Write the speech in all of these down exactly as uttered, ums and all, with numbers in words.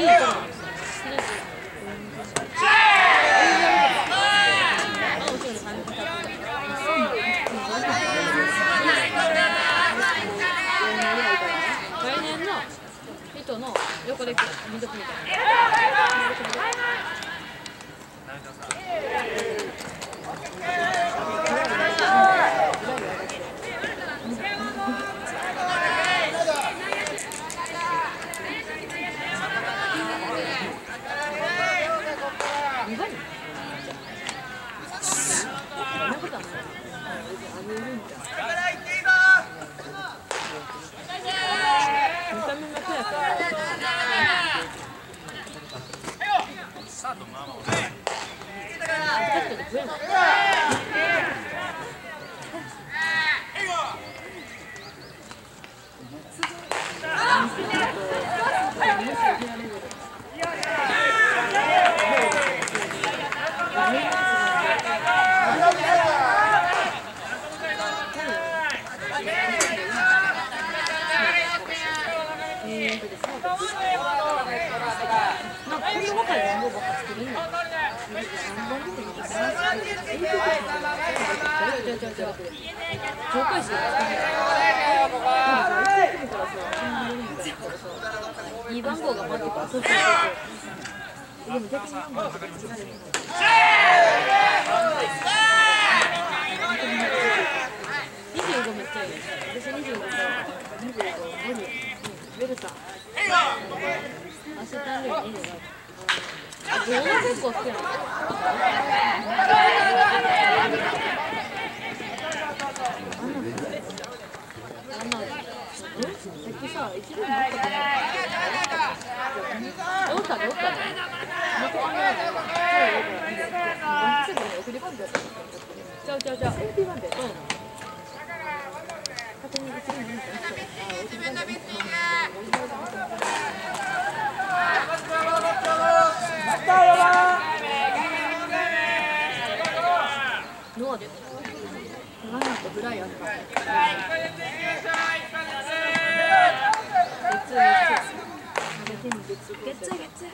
リードなんですよ。来年の人の横で見とくみたいな。いい番号が待ってくる。そうそうそう。でも逆に番号が違う。にじゅうごめっちゃいい。私にじゅうごかにじゅうご、ごにベルタ。アシタンレイにじゅうご。あ、どうも結構好きなの。さっきさ、一度もあったかな。おったでおったで。送り込んでやった。ちゃうちゃうちゃう。エルピーワンで。うん。確認一度もないか。あ、送り込んで。ノアで。ワンアウトぐらいあった。ゲッツゲッツゲッツ。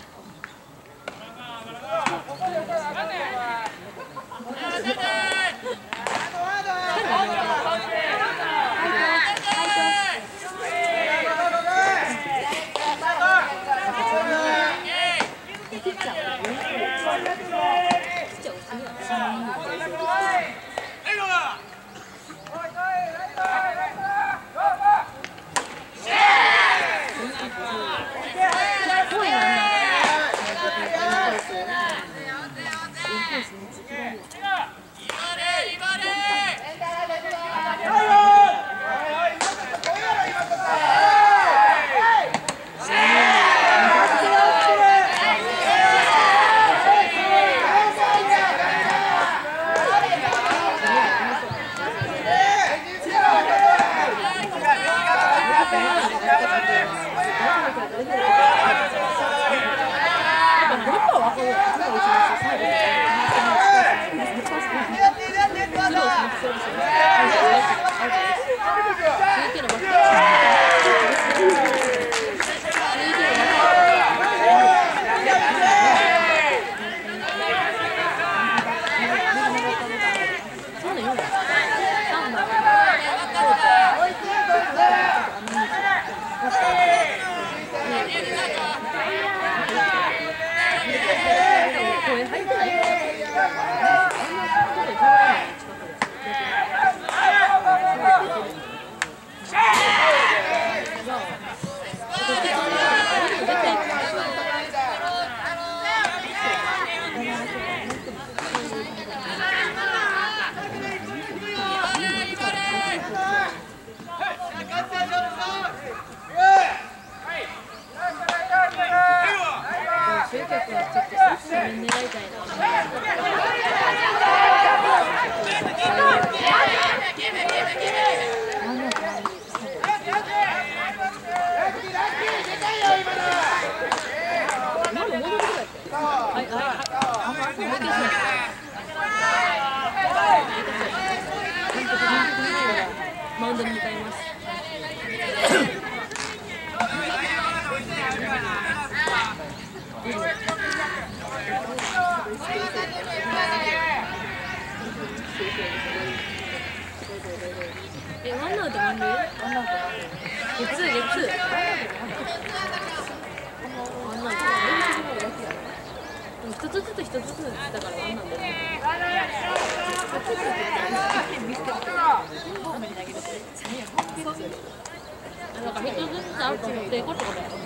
マウンドに向かいます。 ウト満塁？ワンアウト。ゲッツーゲッツー。ワンアウト。ワンアウト。一つずつ一つずつだからワンなんだよね。だから一つずつアウト持っていこうってことやろ。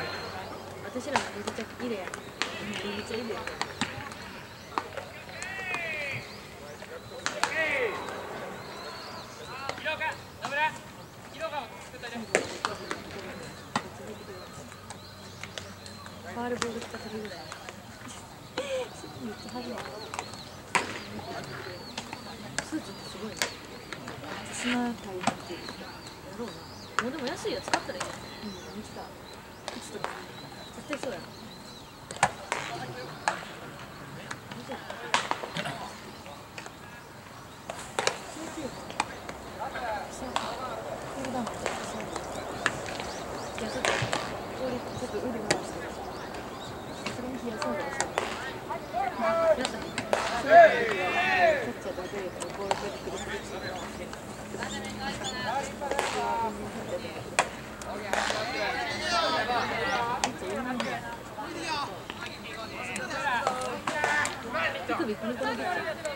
私らもめっちゃ綺麗やん。めっちゃいいやん。 回るボール使ってるぐらい。めっちゃ初めて。スーツってすごいね。しなたいなっていう。やろうな。もうでも安いやつ使ったらいいやん。うん、見てた。靴とか。絶対そうやな。いや、ちょっと、氷ちょっと腕回してる。それに冷やそうだし。皆さんに、そういう時は、キャッチャーと出ると、ボール出てくるするチームがあって、手首コリコリできちゃう。